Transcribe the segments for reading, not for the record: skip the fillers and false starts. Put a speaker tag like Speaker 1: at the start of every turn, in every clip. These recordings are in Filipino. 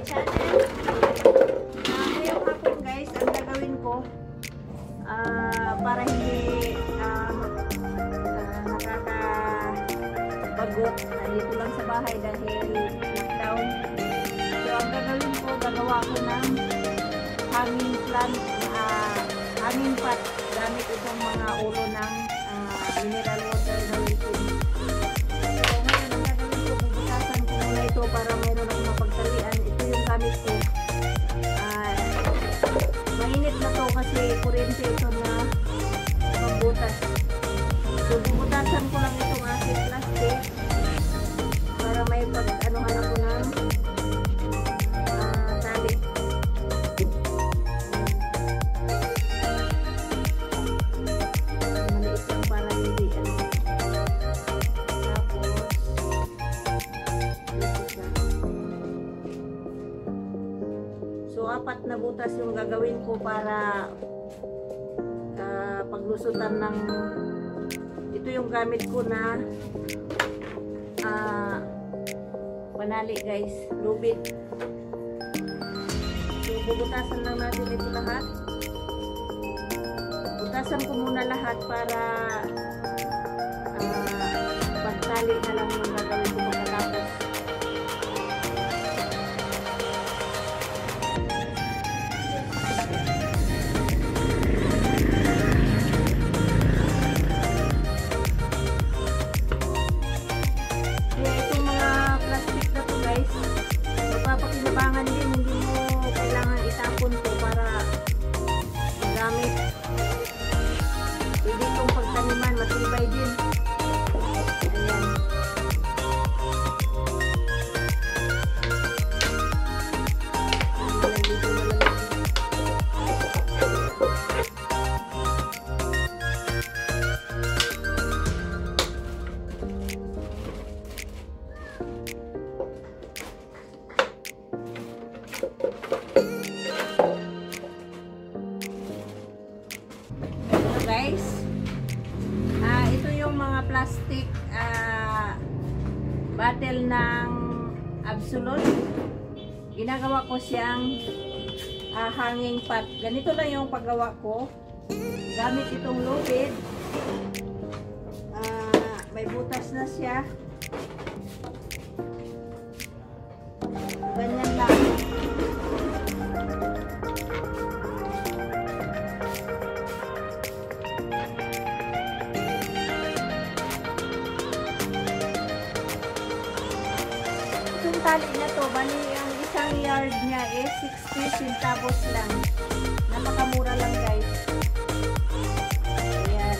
Speaker 1: channel. Ngayong hapon guys, ang gagawin ko para hindi nakakabagot dito lang sa bahay dahil lockdown. So ang gagawin ko, gagawa ko ng hanging plant, hanging pot gamit itong mga ulo ng mineral water na liquid. So ngayon ang gagawin ko, bubutasan ko muna ito para mayroon akong mapagtalian. Ito yung gamit ko. Mainit na to kasi kuryente ito na pagbutas. So bubutasan ko lang itong aking plastic para may pag-anuhan ako ng tali. Maliit lang para hindi tapos so apat na butas yung gagawin ko para paglusutan ng ito yung gamit ko na panali guys, lubid. So bubutasan lang natin ito lahat. Butasan ko muna lahat para pagtali na lang yung gagawin ko pagkatapos. Magpapakinabangan din, hindi mo kailangan itapon to para magamit. Pwede itong pagtaniman, matibay din. Ayan. Guys, ito yung mga plastic bottle ng Absolute. Ginagawa ko siyang hanging pot. Ganito lang yung paggawa ko. Gamit itong lubid. May butas na siya. Ganyan lang. Tali na to, bali ang isang yard niya is 60 centavos lang. Napakamura lang guys. Ayan.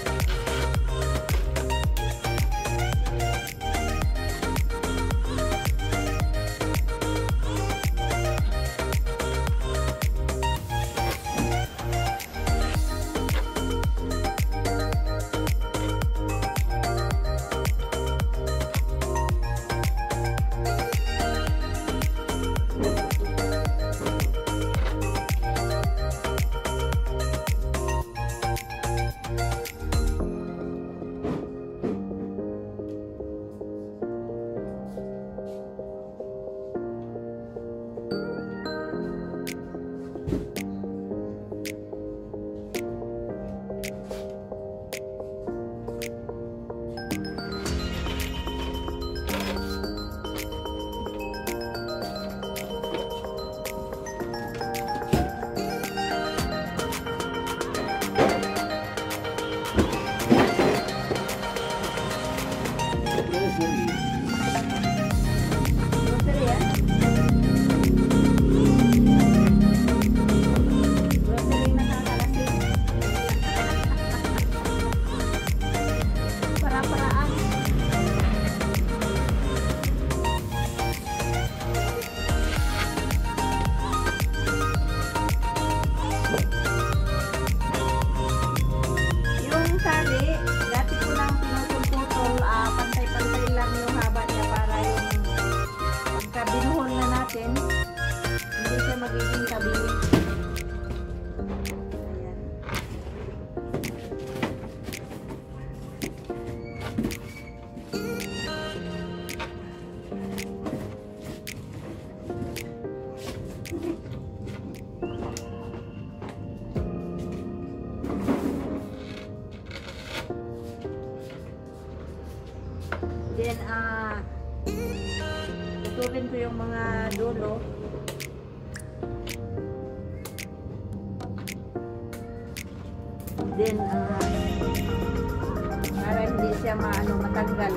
Speaker 1: Then, putulin ko yung mga dulo. Then, para hindi siya matanggal.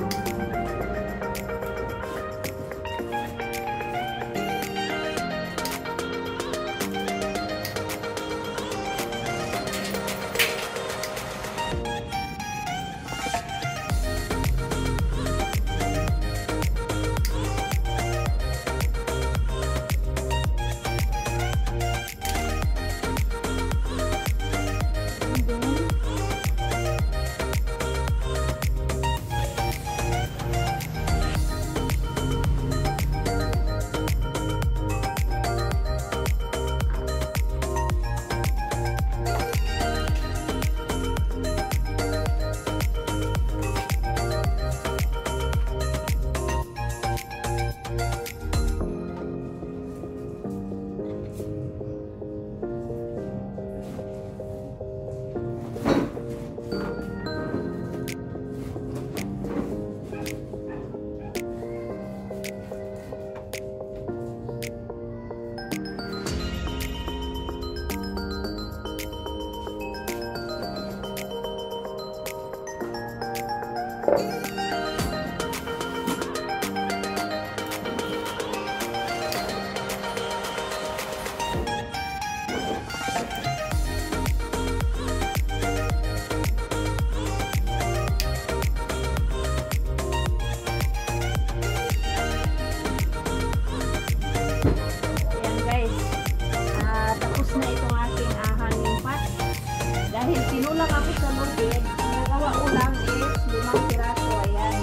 Speaker 1: Dahil sinulang ako sa lubid, ang nagawa ko lang is 5 piraso, ayan.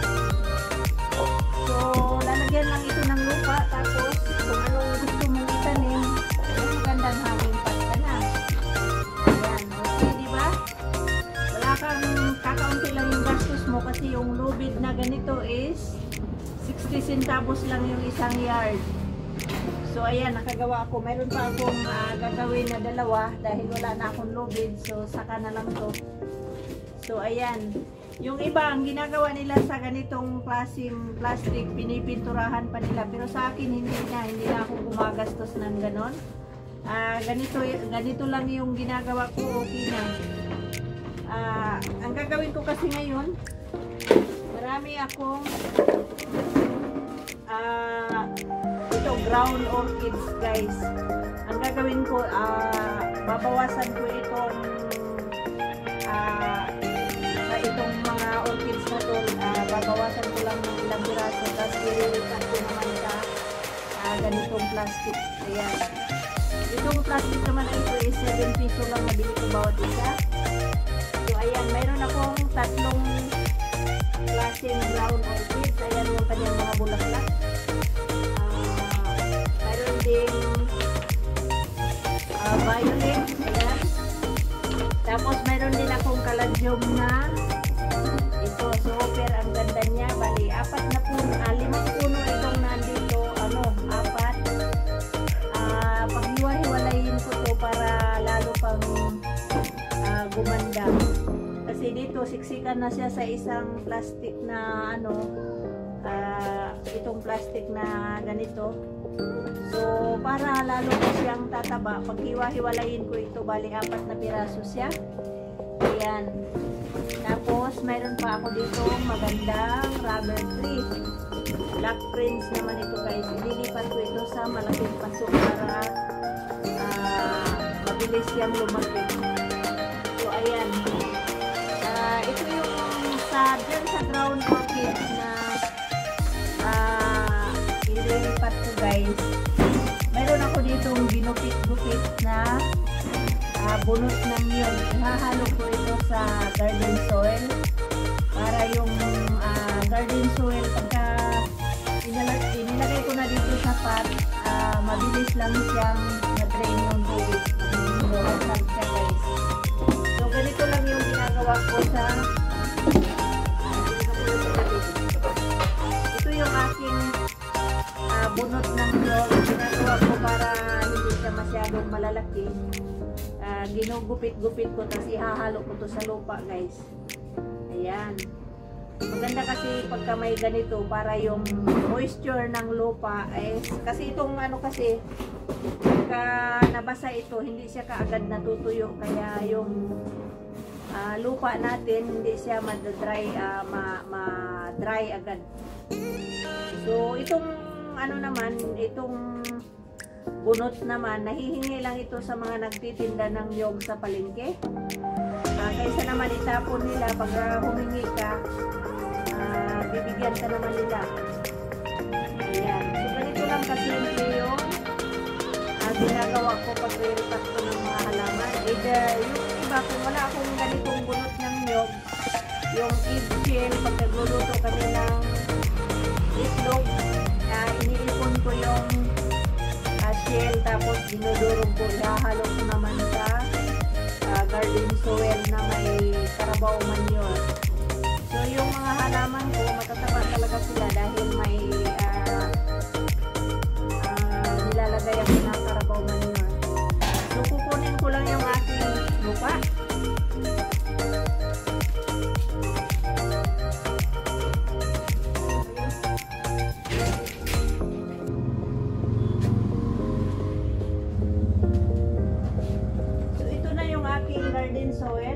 Speaker 1: So, lalagyan lang ito ng lupa, tapos kung anong gusto mong itanim, magandang hanging pot ka na. Ayan, okay, diba? Wala kang kakaunti lang yung gastos mo kasi yung lubid na ganito is 60 centavos lang yung isang yard. So ayan, nakagawa ako. Mayroon pa akong gagawin na 2 dahil wala na akong lubid. So saka na lang to. So ayan. Yung iba, ang ginagawa nila sa ganitong klaseng plastic, pinipinturahan pa nila. Pero sa akin, hindi na ako gumagastos ng ganon. Ganito lang yung ginagawa ko, okay na. Ang gagawin ko kasi ngayon, marami akong ito, ground orchids, guys. Ang gagawin ko, babawasan ko itong sa itong mga orchids na to, babawasan ko lang ng ilang piraso, tapos irilipat ko naman sa ganitong plastic. Ayan. Itong plastic naman ay ito is 7 piso lang nabili ko bawat isa. So ayan, mayroon akong 3 klaseng ground orchids. Ayan yung kanyang mga bulaklak. Mayroon ding violet. Ayan. Tapos mayroon din akong caladium na ito, super ang ganda niya. Bali, 5 puno itong nandito, 4. Paghiwa-hiwalayin ko to para lalo pang gumanda. Kasi dito siksikan na siya sa isang plastic na itong plastic na ganito. So para lalo pa siyang tataba, paghiwa-hiwalayin ko ito, bali 4 na piraso siya. Ayan. Tapos mayroon pa ako dito magandang rubber tree. Black prince naman ito, guys. Ililipat ko ito sa malaking paso para mabilis siyang lumaki. So ayan. Ito yung dyan sa ground orchids na ililipat ko, guys. Mayroon ako ditong ginupit-gupit na bunot ng niyog. Ihahalo ko ito sa garden soil para yung garden soil pagka inilagay ko na dito sa pot, mabilis lang siyang na-drain yung tubig. Mabilis siya, guys. So ganito lang yung ginagawa ko sa ito yung aking bunot ng niyog. Ginagawa ko para masyadong malalaki, ginugupit-gupit ko tapos ihahalo ko to sa lupa, guys. Ayan. Maganda kasi pagka may ganito para yung moisture ng lupa kasi itong ano kasi pagka nabasa ito hindi siya kaagad natutuyo, kaya yung lupa natin hindi siya ma-dry agad. So itong ano naman, itong bunot naman, nahihingi lang ito sa mga nagtitinda ng niyog sa palengke. Kaysa naman itapon nila pag humingi ka, bibigyan ka naman nila. Ayan. So ganito lang kasimple yung ginagawa ko pag re-repack ko ng mga halaman. Either yung iba, kung wala akong ganitong bunot ng niyog, yung egg shell, pag nagluluto kami ng itlog, iniipon ko yung shell, tapos dinudurog ko, ihahalo ko naman sa garden soil na may Carabao manure. So yung mga halaman ko, matataba talaga sila dahil may nilalagay ako ng Carabao manure. So kukunin ko lang yung aking lupa. So ito na yung aking garden soil.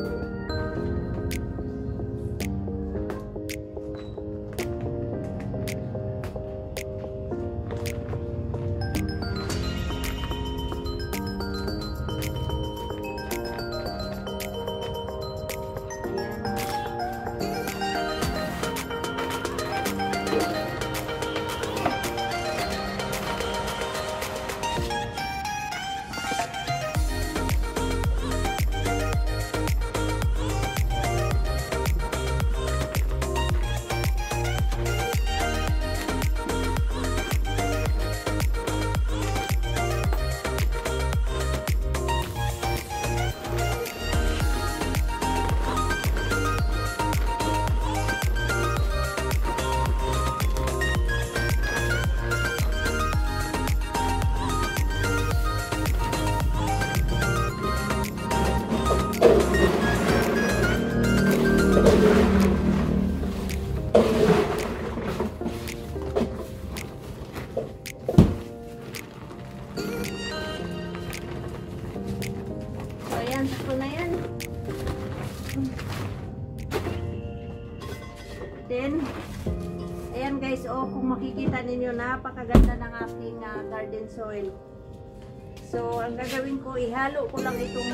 Speaker 1: Then, ayan guys, kung makikita ninyo, napakaganda ng aking garden soil. So, ang gagawin ko, ihalo ko lang itong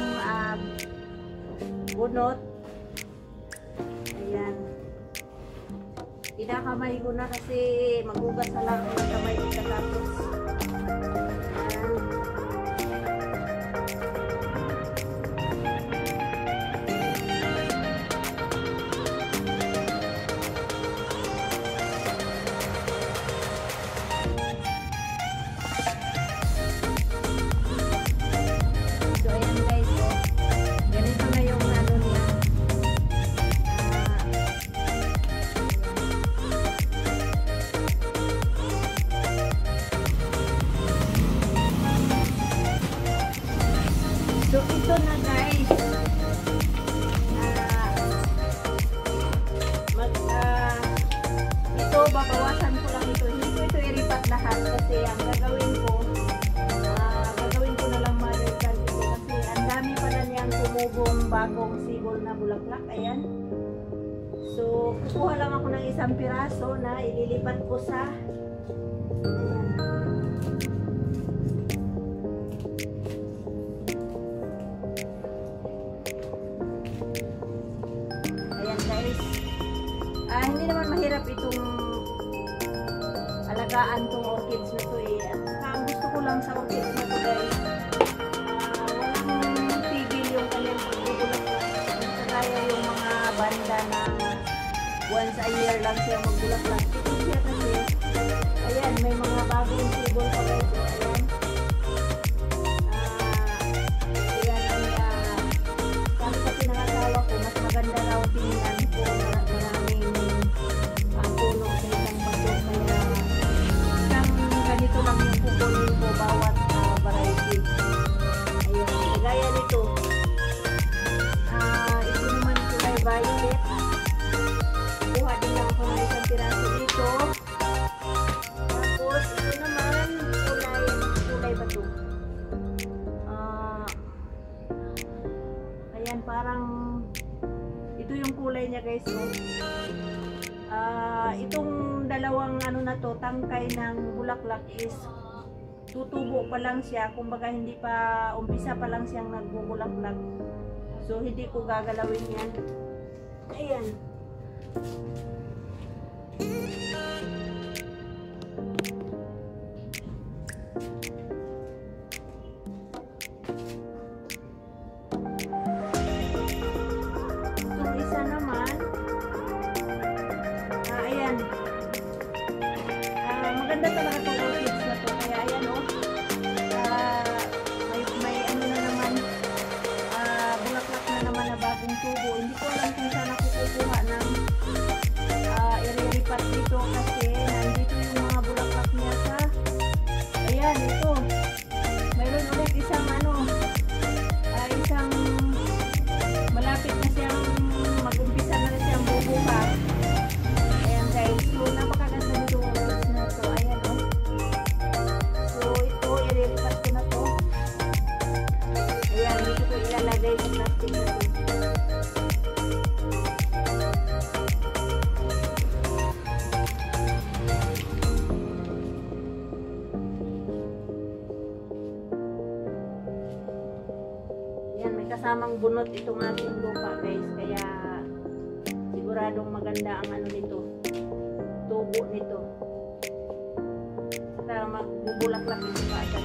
Speaker 1: bunot. Ayan. Kinakamay ko na kasi magugas na lang ng kamay ko katapos. Ayan. So ito na guys, ito babawasan ko lang ito, hindi ko ito iripat lahat kasi ang gagawin ko na lang mother plant ito kasi ang dami pala niyang tumubong bagong sibol na bulaklak. Ayan, so kukuha lang ako ng isang piraso na ililipat ko sa hindi naman mahirap itong alagaan tong orchids na to at saka ang gusto ko lang sa orchids na to guys, walang tigil yung kanyang pagbubulaklak. Kagaya yung mga banda na once a year lang siya magbulaklak. Ito siya kasi, ayan, may mga bagong sibol pa guys. Ayan, sabi kasi ng asawa ko, mas maganda raw tingnan ko maraming puno sa isang bato, kaya isang ganito lang yung kukunin ko bawat variety. parang ito yung kulay niya guys. So, itong dalawang ano na to, tangkay ng bulaklak is tutubo pa lang siya, kumbaga hindi pa, umpisa pa lang siyang nagbubulaklak. So hindi ko gagalawin yan. Ayan. Itong isa naman, ayan. Maganda talaga itong orchids na to. Kaya ayan o. May ano na naman, bulaklak na naman na bagong tubo. Hindi ko alam kung saan ako kukuha ng iriripat dito kasi nandito yung mga bulaklak niya sa ayan, ito. Mayroon ulit isang ano, isang malapit na siyang mag-umpisa na rin siyang bubuka. Ayan guys, so napakaganda nito orchids na to. Ayan o. So ito, iriripat ko na to. Ayan, dito ko ilalagay sa plastic na to. Ayan, may kasamang bunot itong ating lupa guys, kaya siguradong maganda ang ano nito, tubo nito. Saka magbubulaklak ito kaagad.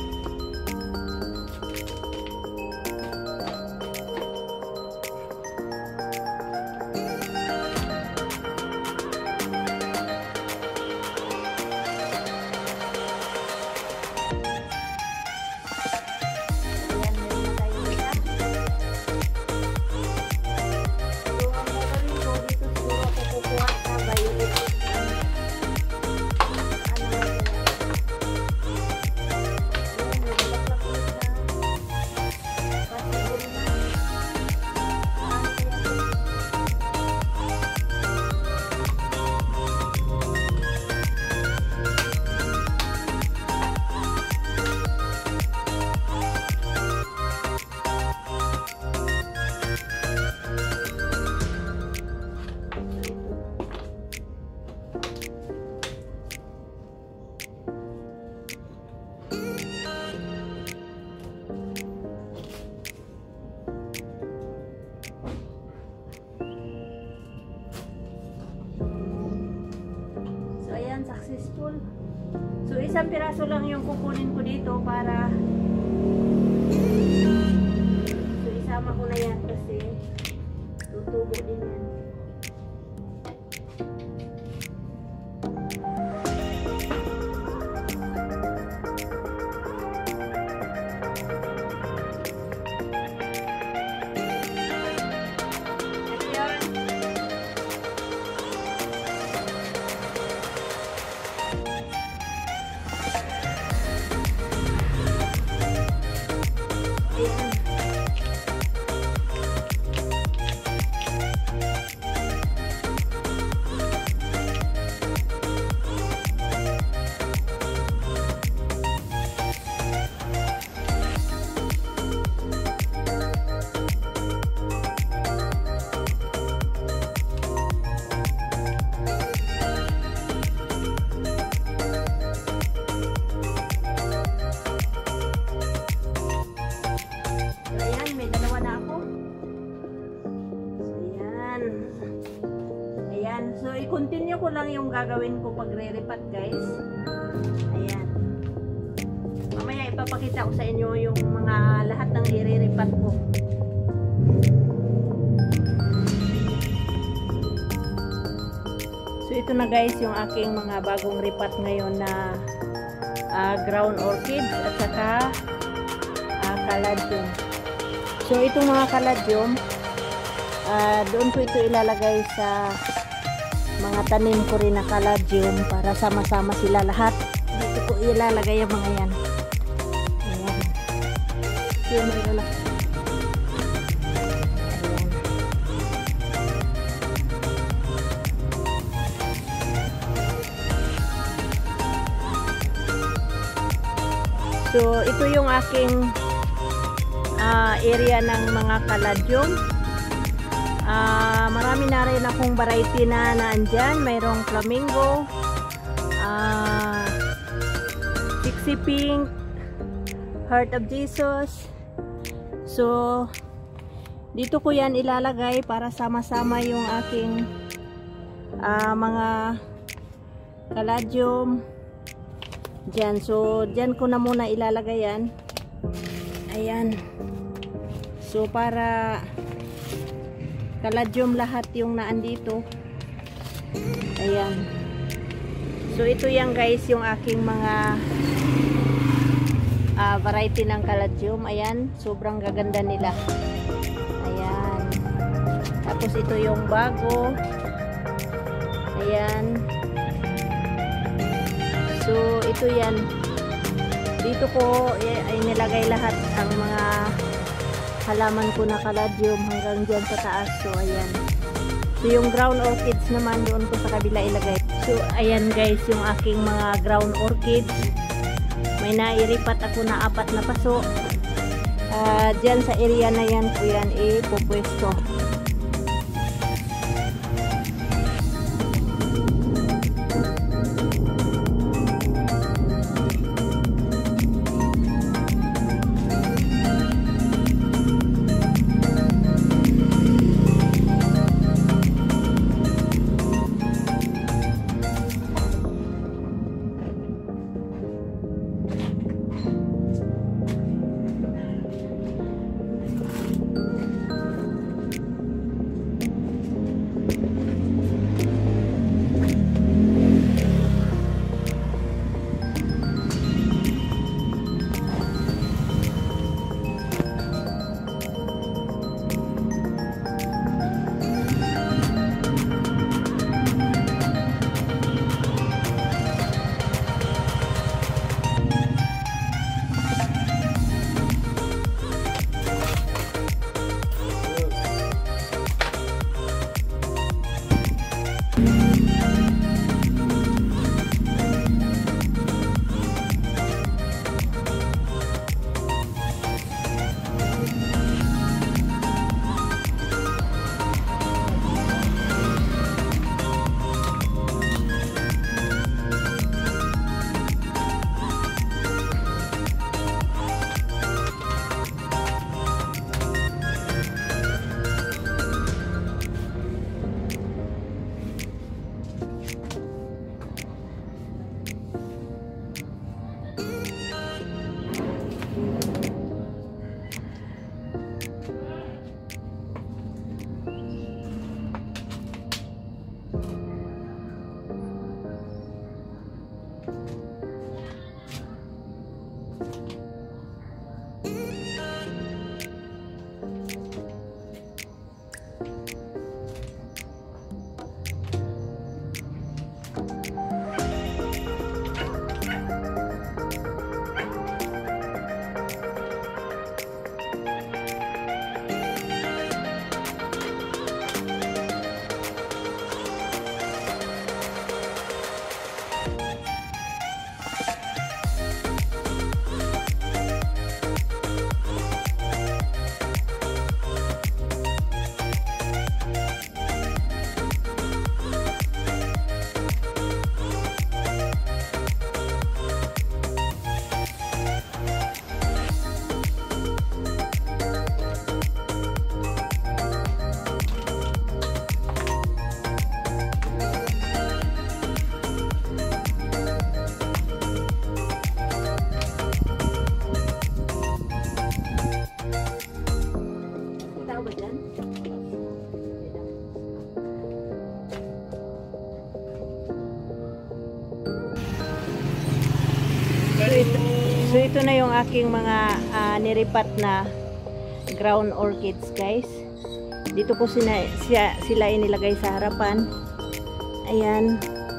Speaker 1: Successful. So isang piraso lang yung kukunin ko dito para so isama ko na yan kasi tutubo din yan. So, i-continue ko lang yung gagawin ko pag re-repat guys. Ayan. Mamaya ipapakita ko sa inyo yung mga lahat ng i-repat ko. So, ito na guys yung aking mga bagong repat ngayon na ground orchids at saka caladium. So, itong mga caladium, doon ko ito ilalagay sa mga tanim ko rin na caladium para sama-sama sila lahat. Dito ko ilalagay yung mga yan. Ayan. Yun, ito lang. Ayan. So, ito yung aking area ng mga caladium. Marami na rin akong variety na naandyan. Mayroong flamingo, Pixie Pink, Heart of Jesus. So dito ko yan ilalagay para sama-sama yung aking mga caladium dyan. So dyan ko na muna ilalagay yan. Ayan. So para caladium lahat yung naandito. Ayan. So ito yan guys yung aking mga variety ng caladium. Ayan, sobrang gaganda nila. Ayan. Tapos ito yung bago. Ayan. So ito yan. Dito ko ay nilagay lahat ang mga halaman ko na caladium hanggang dyan sa taas. So ayan. So yung ground orchids naman doon ko sa kabila ilagay. So ayan guys yung aking mga ground orchids. May nairipat ako na 4 na paso. Dyan sa area na yan ko yan ipupwesto. So ito na yung aking mga niripat na ground orchids guys. Dito ko sila inilagay sa harapan. Ayan.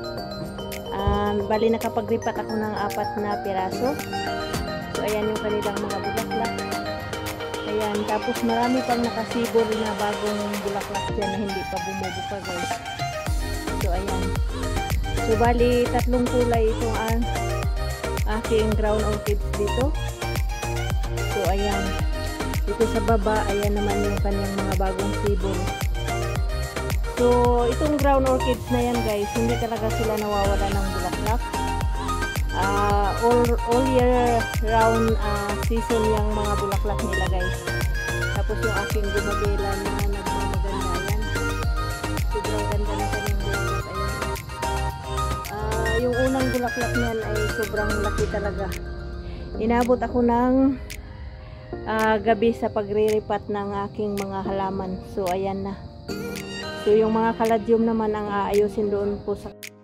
Speaker 1: Bali nakapag-ripat ako ng 4 na piraso. So ayan yung kanilang mga bulaklak. Ayan. Tapos marami pang nakasibol na bagong bulaklak dyan na hindi pa bumubuka guys. So ayan. So bali 3 kulay itong aking ground orchids dito. So ayan. So Dito sa baba, ayan naman yung kanyang mga bagong sibol. So, itong ground orchids na yan guys, hindi talaga sila nawawala ng bulaklak. All year round season yung mga bulaklak nila guys. Tapos yung aking gumabela na nagmamaganda yan. Sobrang ganda ng kanyang bulaklak. Ayan. Yung unang bulaklak niyan ay sobrang laki talaga. Inabot ako ng gabi sa pagriripat ng aking mga halaman. So ayan na. So yung mga caladium naman ang aayusin doon po sa